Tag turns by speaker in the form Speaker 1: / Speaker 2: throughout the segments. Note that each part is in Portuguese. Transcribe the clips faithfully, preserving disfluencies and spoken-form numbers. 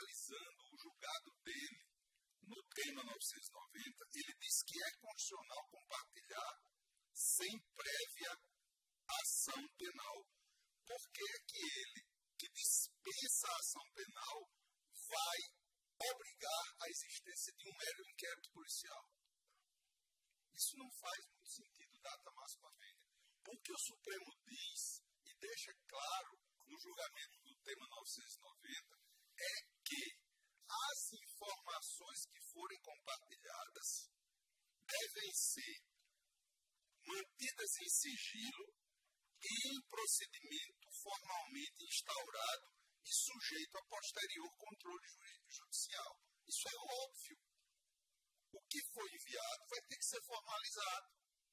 Speaker 1: analisando o julgado dele no tema novecentos e noventa, ele diz que é constitucional compartilhar sem prévia ação penal. Por que é que ele, que dispensa a ação penal, vai obrigar a existência de um mero inquérito policial? Isso não faz muito sentido, data máxima vênia. Porque o Supremo diz e deixa claro no julgamento do tema novecentos e noventa é que as informações que forem compartilhadas devem ser mantidas em sigilo e em procedimento formalmente instaurado e sujeito a posterior controle judicial. Isso é óbvio. O que foi enviado vai ter que ser formalizado.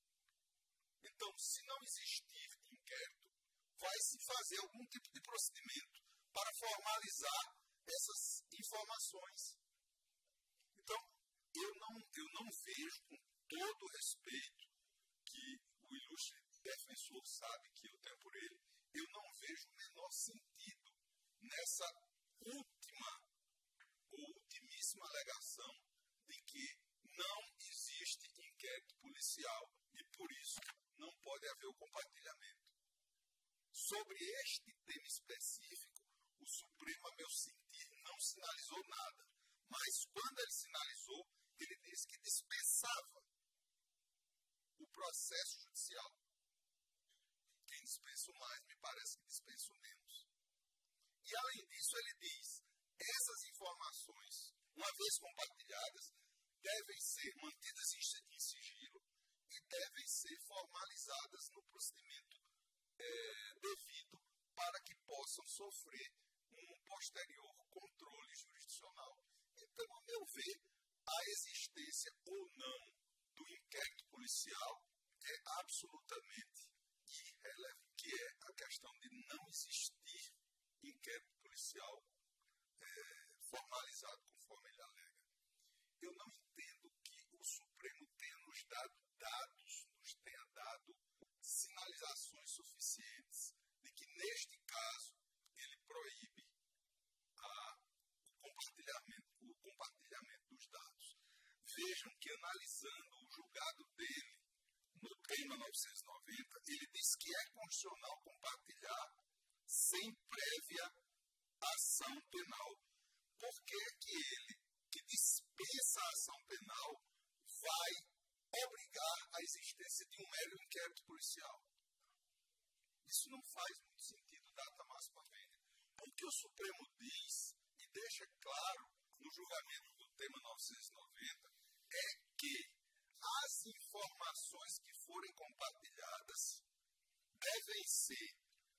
Speaker 1: Então, se não existir inquérito, vai se fazer algum tipo de procedimento para formalizar essas informações. Então, eu não, eu não vejo, com todo o respeito que o ilustre defensor sabe que eu tenho por ele, eu não vejo o menor sentido nessa última ou ultimíssima alegação de que não existe inquérito policial e, por isso, não pode haver o compartilhamento. Sobre este tema específico, o Supremo, a meu sentir, não sinalizou nada. Mas, quando ele sinalizou, ele disse que dispensava o processo judicial. Quem dispensa o mais, me parece que dispensa o menos. E, além disso, ele diz, essas informações, uma vez compartilhadas, devem ser mantidas em sigilo e devem ser formalizadas no procedimento é, devido para que possam sofrer um posterior controle jurisdicional. Então, a meu ver, a existência ou não do inquérito policial é absolutamente irrelevante, que é a questão de não existir inquérito policial é, formalizado conforme ele alega. Eu não entendo que o Supremo tenha nos dado dados, nos tenha dado sinalizações suficientes de que, neste caso, ele proíbe a, o, compartilhamento, o compartilhamento dos dados. Vejam que, analisando o julgado dele no tema novecentos e noventa, ele diz que é constitucional compartilhar sem prévia ação penal. Por que é que ele, que dispensa a ação penal, vai obrigar a existência de um mero inquérito policial? Isso não faz muito sentido, data máxima vênia. Porque o Supremo diz e deixa claro no julgamento do tema novecentos e noventa é que as informações que forem compartilhadas devem ser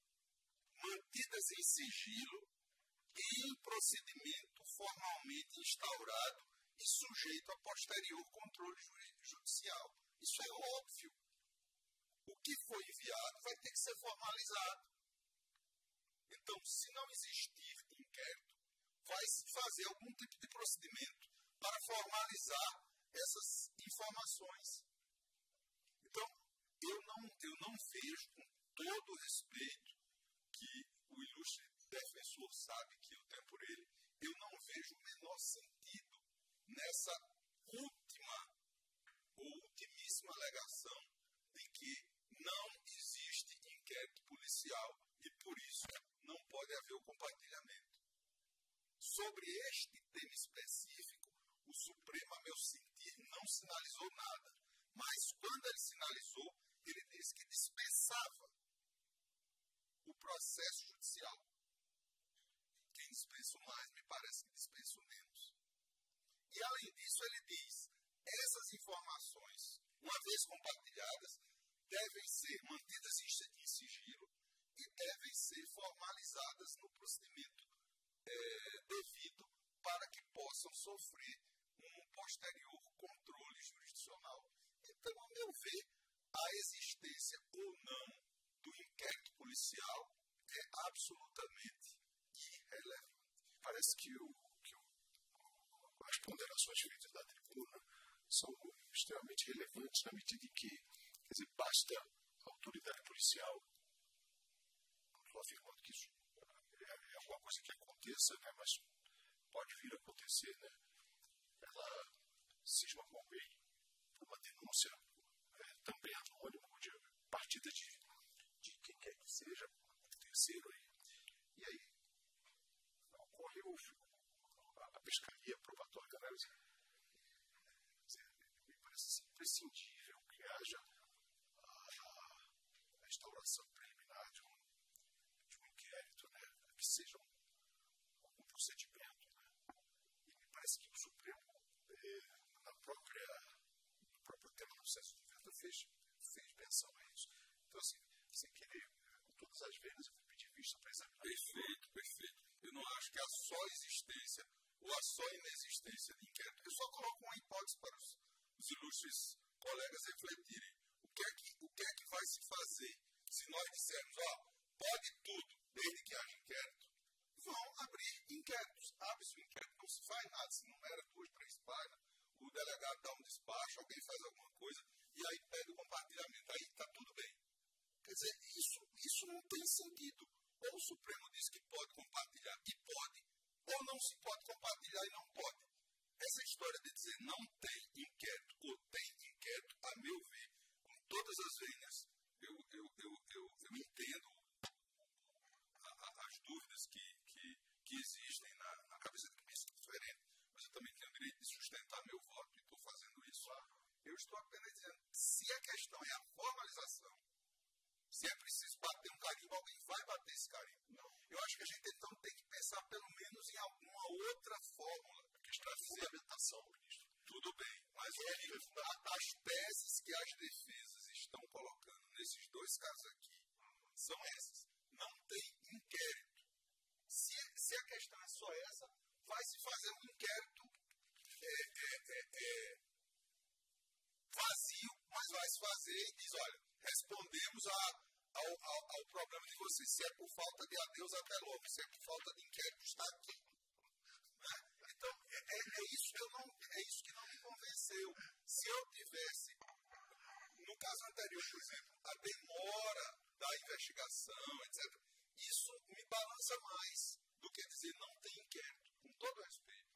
Speaker 1: mantidas em sigilo e em procedimento formalmente instaurado e sujeito a posterior controle judicial. Isso é óbvio. O que foi enviado vai ter que ser formalizado. Então, se não existir inquérito, vai se fazer algum tipo de procedimento para formalizar essas informações. Então, eu não, eu não vejo, com todo o respeito que o ilustre defensor sabe que eu tenho por ele, eu não vejo o menor sentido nessa última ou ultimíssima alegação de que não existe inquérito policial e, por isso, não pode haver o compartilhamento. Sobre este tema específico, o Supremo, a meu sentir, não sinalizou nada. Mas, quando ele sinalizou, ele disse que dispensava o processo judicial. Quem dispensa o mais, me parece que dispensa o menos. E, além disso, ele diz, essas informações, uma vez compartilhadas, devem ser mantidas em sigilo e devem ser formalizadas no procedimento é, devido para que possam sofrer um posterior controle jurisdicional. Então, a meu ver, a existência ou não do inquérito policial é absolutamente irrelevante.
Speaker 2: Parece que, o, que o, as ponderações feitas da tribuna são extremamente relevantes na medida em que, quer dizer, basta a autoridade policial, não estou afirmando que isso é, é alguma coisa que aconteça, né, mas pode vir a acontecer, né? Ela cisma com alguém, uma denúncia é, também anônima, de partida de, de quem quer que seja, um terceiro aí. E aí ocorre o, a, a pescaria probatória, né? Me parece imprescindível que haja a, a instauração preliminar de um, de um inquérito, né? Que seja um, um procedimento, né? E me parece que o Supremo, eh, na própria, no próprio tema do processo de oferta, fez, fez menção a isso. Então, assim, sem querer, com todas as vezes, eu vou pedir vista para examinar.
Speaker 1: Perfeito, perfeito. Eu não acho que a só existência ou a só inexistência de inquérito. Eu só coloco uma hipótese para os, os ilustres colegas refletirem. O que, é que, o que é que vai se fazer se nós dissermos, ó, pode tudo, desde que haja inquérito? Vão abrir inquéritos. Abre-se o inquérito, não se faz nada. Se não era duas, três páginas, o delegado dá um despacho, alguém faz alguma coisa, e aí pede o compartilhamento. Aí está tudo bem. Quer dizer, isso, isso não tem sentido. Ou o Supremo diz que pode compartilhar e pode, ou não se pode compartilhar e não pode. Essa história de dizer não tem inquérito ou tem inquérito, a meu ver, com todas as vênias, eu, eu, eu, eu, eu entendo a, a, as dúvidas que, que, que existem na, na cabeça de quem pensa diferente, mas eu também tenho o direito de sustentar meu voto e estou fazendo isso. Eu estou apenas dizendo, se a questão é a formalização, se é preciso bater um carimbo, alguém vai bater esse carimbo. Não. Eu acho que a gente então tem que pensar pelo menos em alguma outra fórmula que está de fundamentação, ministro. Tudo bem, mas é, as teses que as defesas estão colocando nesses dois casos aqui são essas. Não tem inquérito. Se, se a questão é só essa, vai se fazer um inquérito é, é, é, é, vazio, mas vai se fazer e diz, olha, respondemos a, ao, ao, ao problema de vocês. Se é por falta de adeus, até logo. Se é por falta de inquérito, está aqui. Né? Então, é, é, é, isso que eu não, é isso que não me convenceu. Se eu tivesse, no caso anterior, por exemplo, a demora da investigação, etcétera, isso me balança mais do que dizer não tem inquérito. Com todo respeito.